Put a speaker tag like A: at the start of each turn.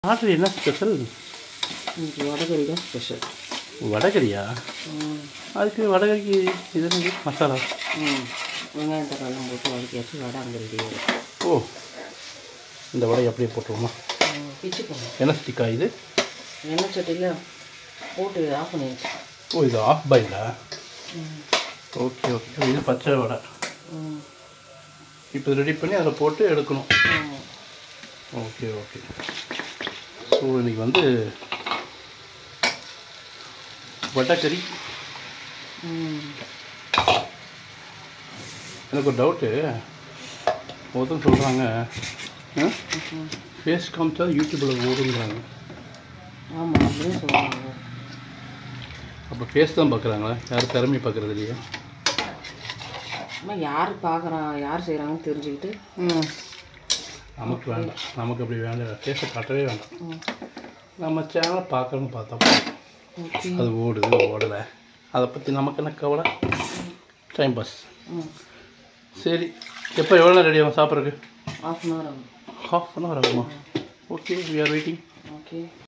A: Order என்ன special?
B: இன்னைக்கு வடகறி தான் ஸ்பெஷல்.
A: வடகறியா? அதுக்கு வடகறிக்கு இது என்னது மசாலா?
B: வெங்காயம் தக்காளிலாம் போட்டு வதக்கியாச்சு. வடை அங்கே ரெடியாக.
A: ஓ, இந்த வடையை அப்படியே போட்டுருவோமா?
B: பிச்சு போடணும்.
A: என்ன ஸ்டிக்கா இது?
B: எண்ணெய் சட்டியில் போட்டு ஆஃப் பண்ணியாச்சு.
A: ஓ, இது ஆஃப் பாயிலா? Okay okay. இது பச்சை வடை. இப்போ ரெடி பண்ணி அதில் போட்டு எடுக்கணும். Okay okay. ஸோ இன்றைக்கி வந்து வடைக்கறி. எனக்கு ஒரு டவுட்டு. ஒருத்தன் சொல்கிறாங்க ஃபேஸ் காமிச்சா யூடியூப்பில் ஓடுங்கிறாங்க.
B: ஆமாம், அப்படின்னு சொல்லுவாங்க.
A: அப்போ ஃபேஸ் தான் பார்க்குறாங்களா? யாரும் திறமை பார்க்குறது இல்லையா?
B: ஆனால் யார் பார்க்குறான், யார் செய்கிறாங்கன்னு தெரிஞ்சுக்கிட்டு
A: நமக்கு வேண்டாம். நமக்கு அப்படி வேண்டாம். ஃபேஸை காட்டவே வேண்டாம். நம்ம சேனலை பார்க்குறோன்னு பார்த்தா அது ஓடுது ஓடலை, அதை பற்றி நமக்கு என்ன கவலை? Time pass. சரி, எப்போ எவ்வளோ நேரம் ரெடி ஆகும் சாப்பிட்றதுக்கு?
B: ½ அன் ஹவர் ஆகும்.
A: ½ அன் ஹவர் ஆகுமா? Okay, we are waiting.
B: Okay.